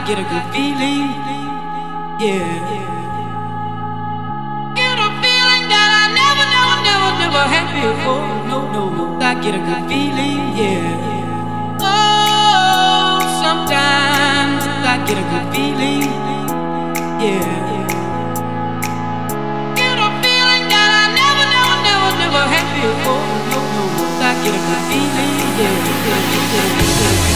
get a good feeling, yeah. Get a feeling that I never had before. No, I get a good feeling, yeah. Oh, sometimes I get a good feeling, yeah. Get a feeling that I never had before. No, I get a good feeling, yeah.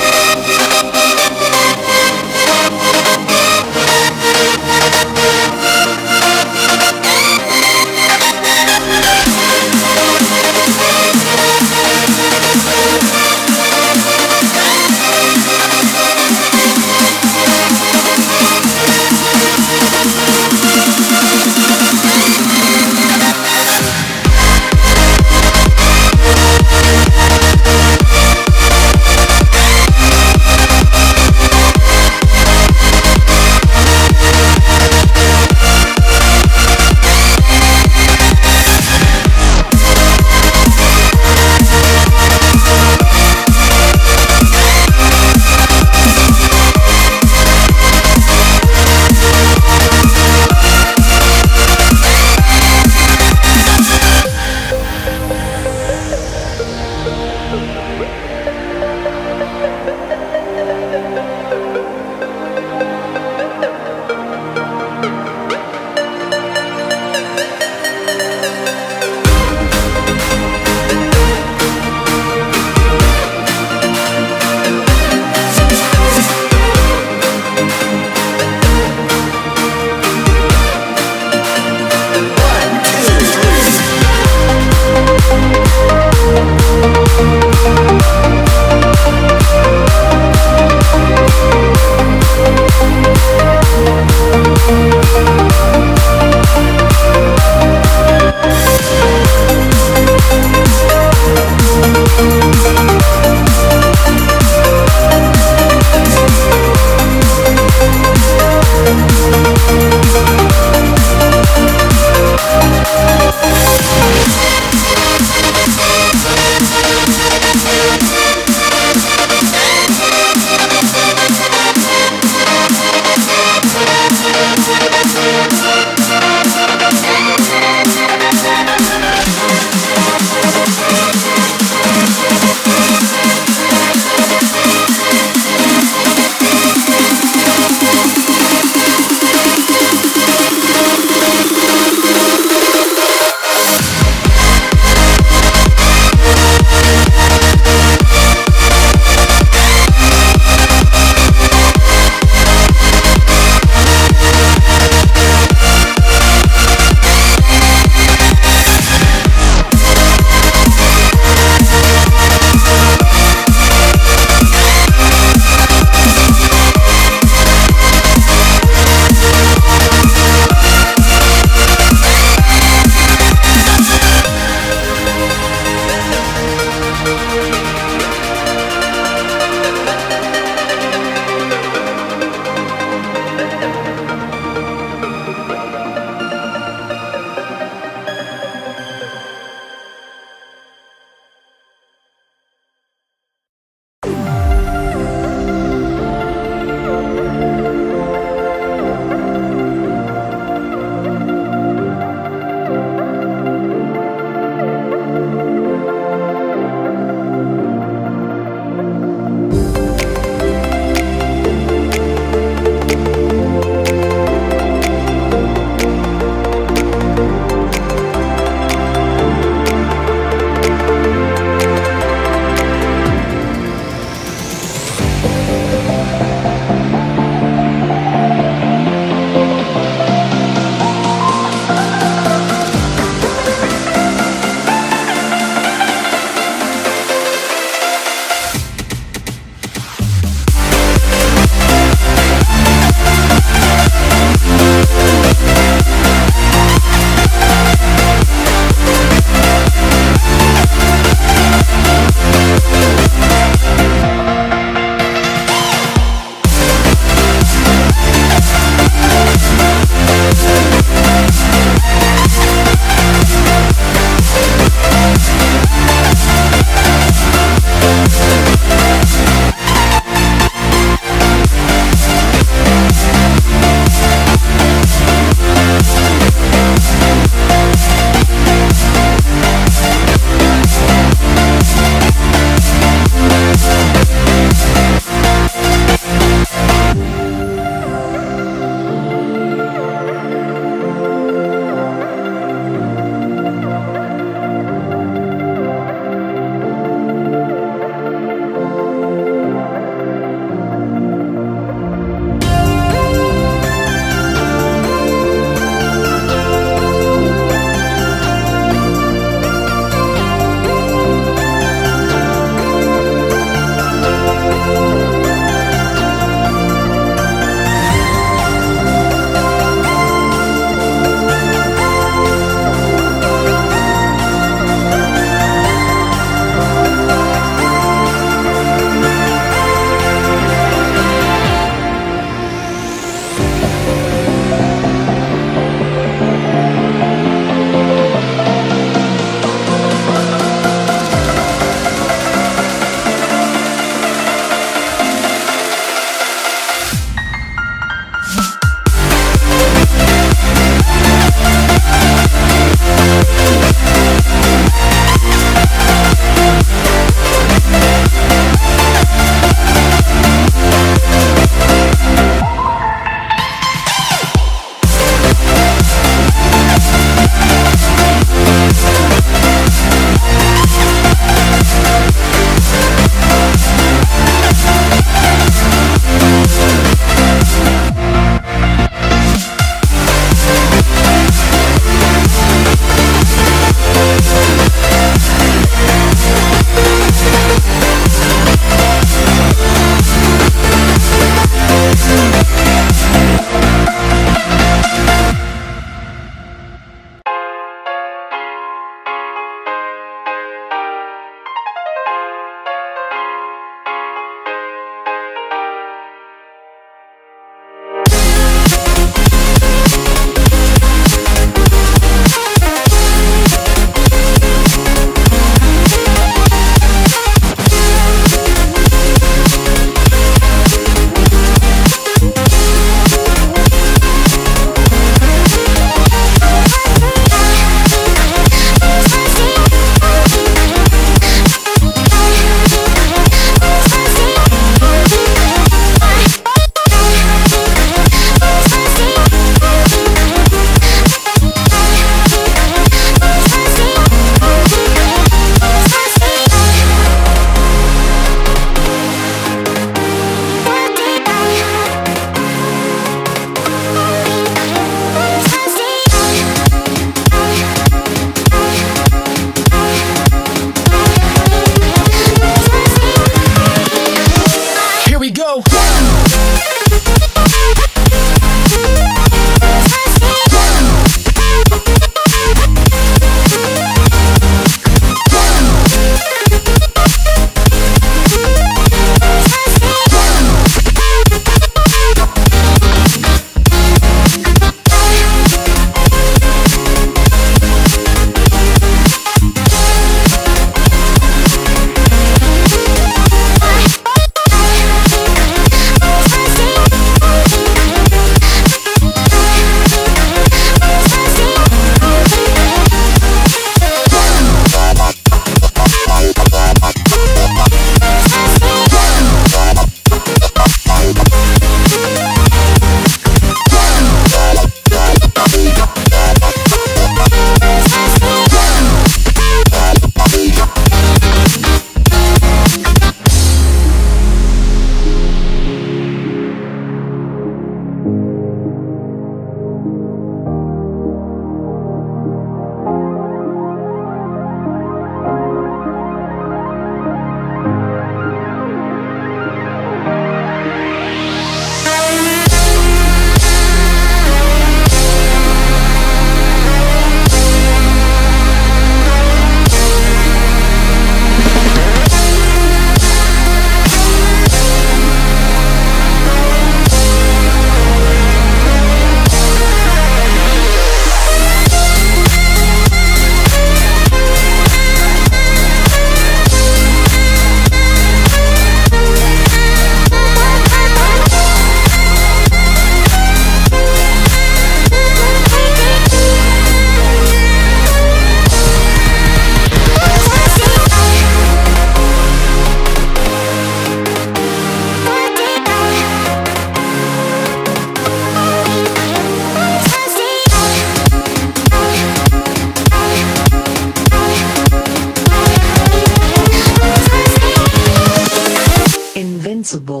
invincible.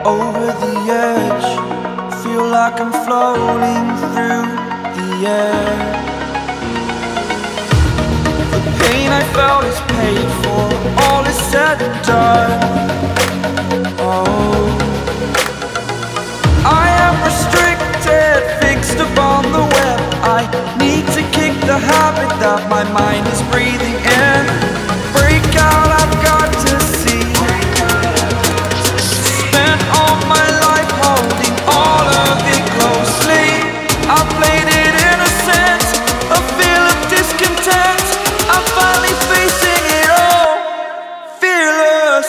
over the edge. Feel like I'm floating through the air. The pain I felt is paid for, all is said and done. Oh, I am restricted, fixed upon the web. I need to kick the habit that my mind is breathing in. Break out, I've got to see. Spent all my life holding all of it closely. I played it innocent, a feel of discontent. I'm finally facing it all, fearless.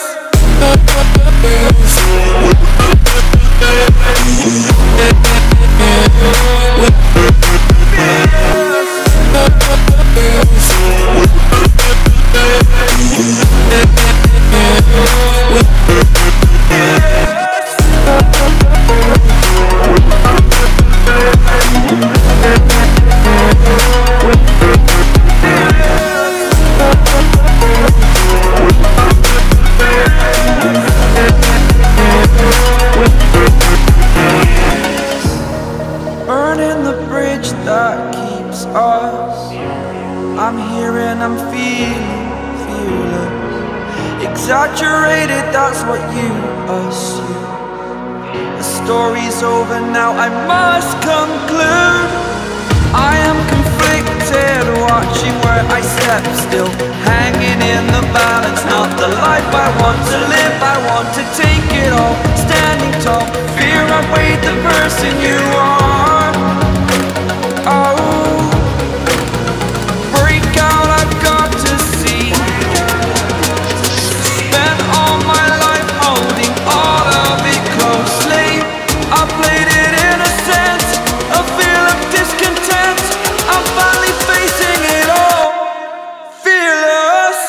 Burning the bridge that keeps us. I'm here and I'm feeling fearless. Exaggerated, that's what you assume. The story's over now, I must conclude. I am conflicted, watching where I step still, hanging in the balance. Not the life I want to live, I want to take it all. Standing tall, fear outweighed the person you are. Oh, break out, I've got to see. Spent all my life holding all of it closely. I played it innocent, a feel of discontent. I'm finally facing it all, fearless.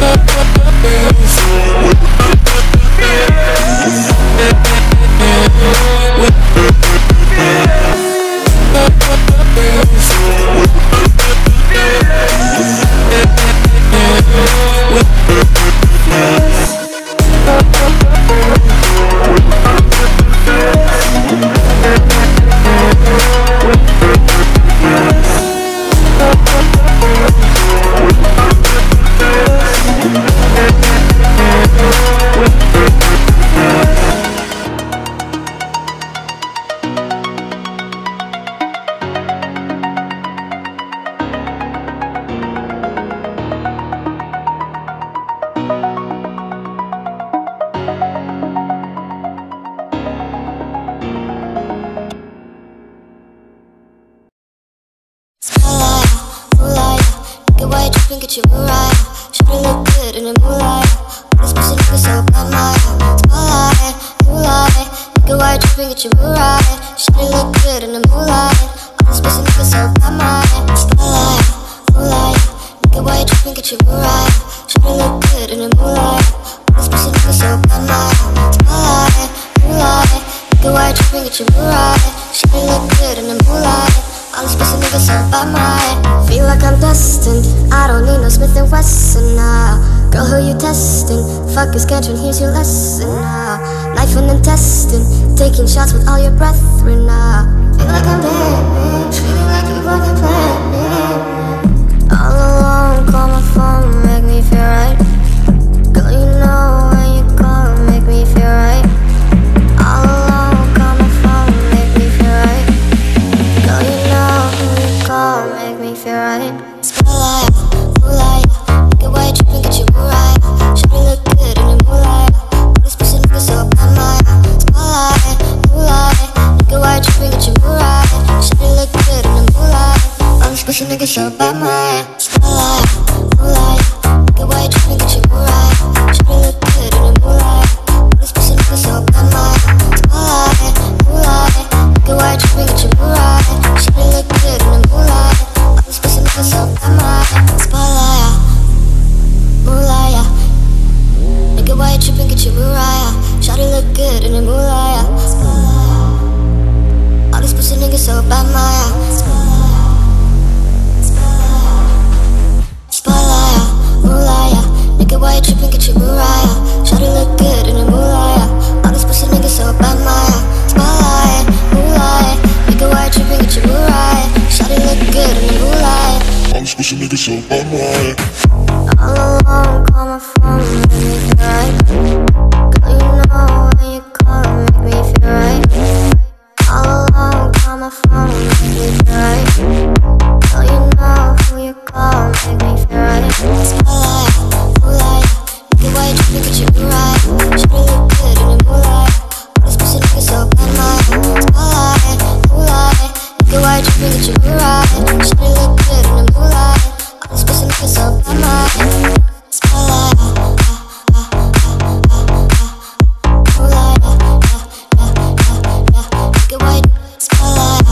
Get your Mariah, should've look good in the moonlight. All this pussy niggas so bad, my spotlight, moonlight. Nigga, why you tripping? Get your Mariah, should've look good in the moonlight. All this pussy niggas so bad, my spotlight, moonlight. Nigga, why you tripping? Get your Mariah, should've look good in the moonlight. All this pussy niggas so bad, my spotlight, moonlight. Nigga, why you tripping? Get your Mariah, should've look good in the moonlight. All these pussy niggas so bad, my feel like I'm destined. I don't need no Smith & Wesson now. Girl, who you testing? Fuck is Gantron, here's your lesson now. Knife and intestine, taking shots with all your brethren now. Feel like I'm dead, feeling like you fucking playing me. All alone, call my phone, make me feel right. Girl, you know when you call, make me feel right. All alone, call my phone, make me feel right. Girl, you know when you call, make me feel right. Spotlight, moonlight, nigga, why you tripping? Get your Mariah, should've look good in the moonlight. All these pussy niggas so bad, my spotlight, moonlight, nigga, why you tripping? Get your Mariah, should've look good in the moonlight. All these pussy niggas so bad, my spotlight, moonlight, nigga, why you tripping? Get your Mariah, should've look good in the moonlight. All these pussy niggas so bad, my spotlight, moonlight, nigga, why you tripping? Get your Mariah, should've look good in the moonlight. All these pussy niggas so bad, my spotlight, moonlight. Nigga, why you tripping? Get your Mariah, shawty look good in the moonlight. All these pussy niggas so bad, my spotlight, moonlight. Nigga, why you tripping? Get your Mariah, shawty look good in the moonlight. All these pussy niggas so bad. so unwind. All alone, call my phone, make me feel right. Girl, you know when you call, make me feel right. All alone, call my phone, make me feel right. Girl, you know who you call, make me feel right. Spotlight, moonlight, look at why you tripping, get you right. Should've looked good in the moonlight. All this pussy looking so bad, my spotlight, moonlight, look at why you tripping, get you right. Should've looked good in the moonlight. All this pussy looking so bad, my spotlight, moonlight, look at why you spotlight,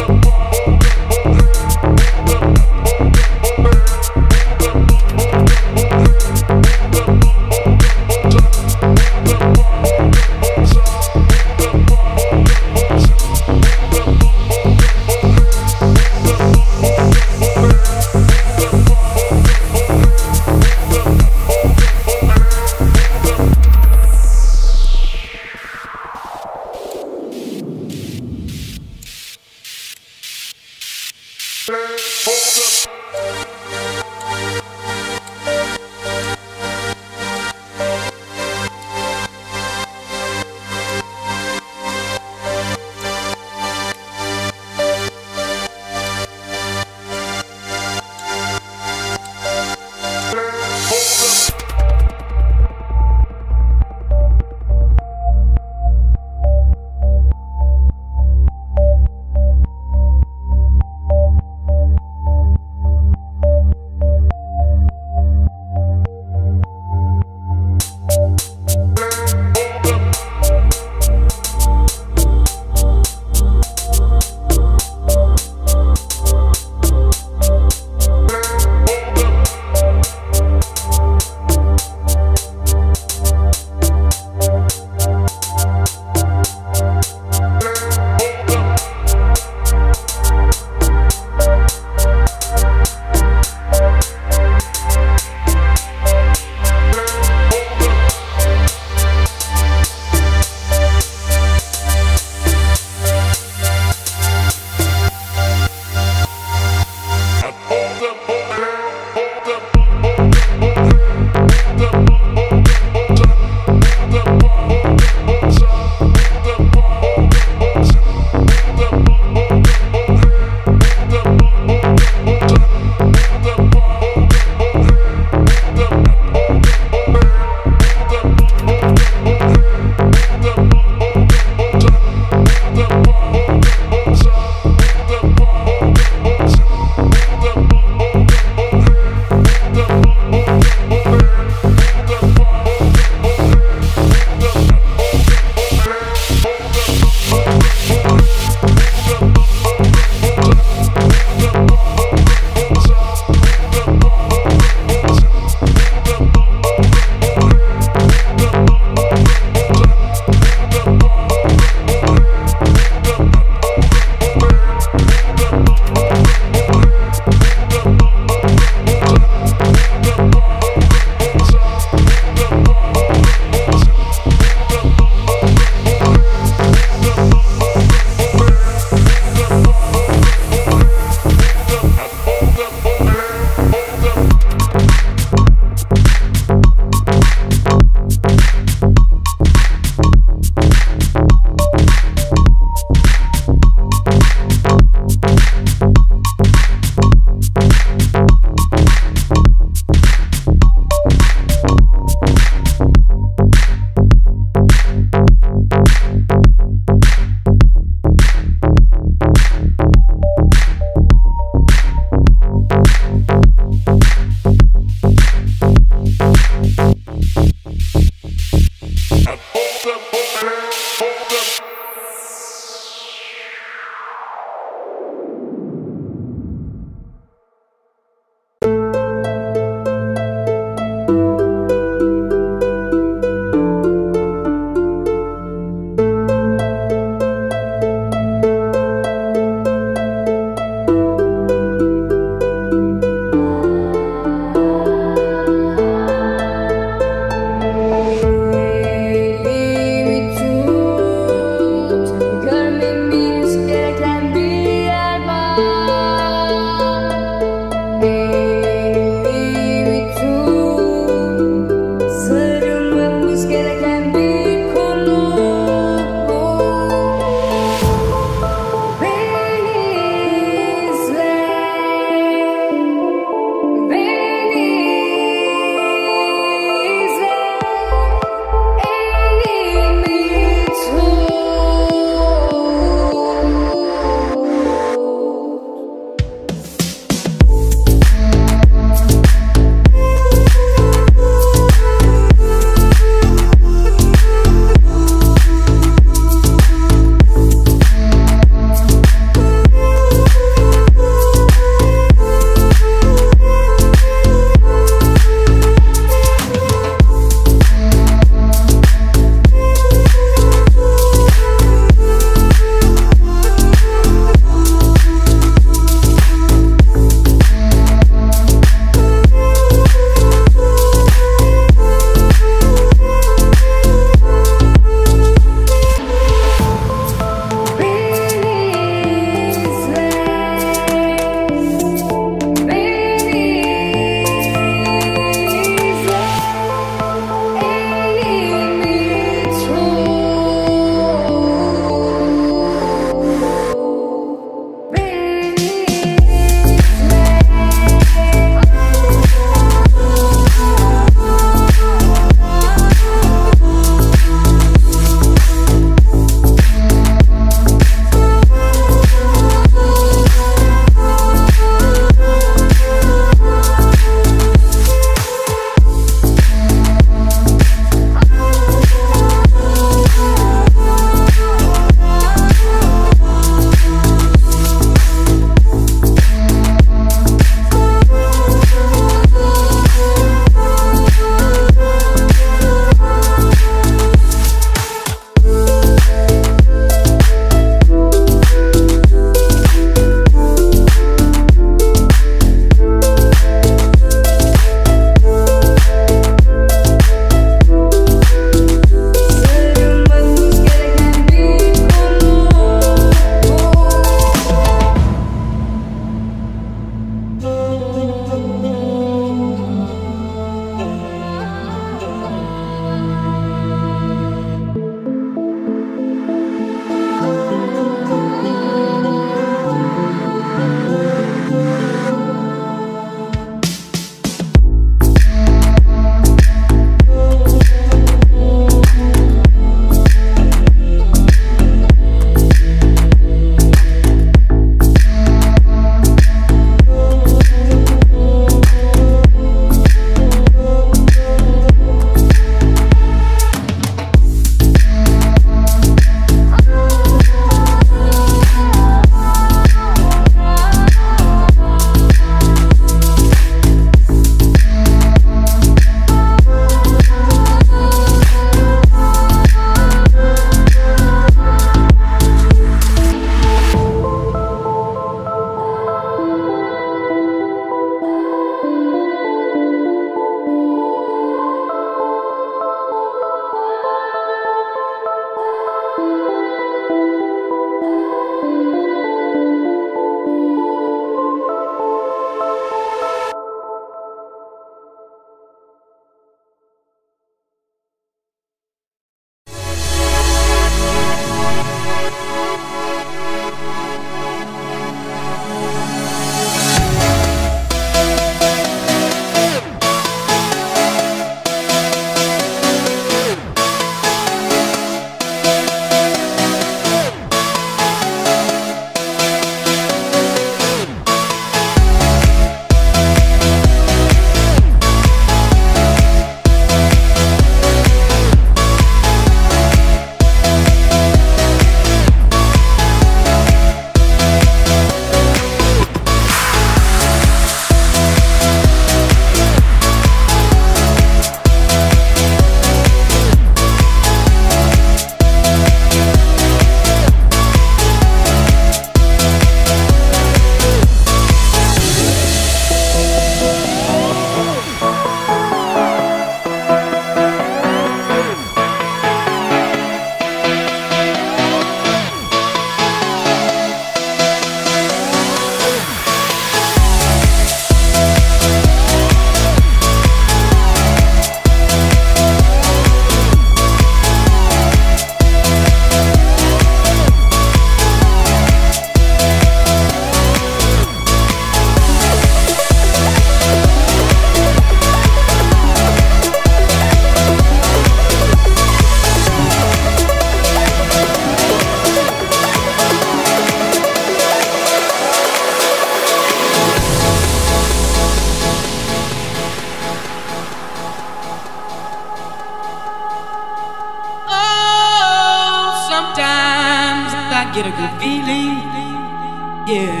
feeling, yeah.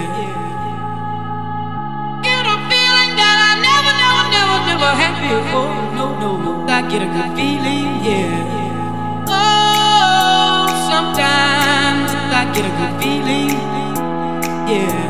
Get a feeling that I never had before. No, I get a good feeling, yeah. Oh, sometimes I get a good feeling, yeah.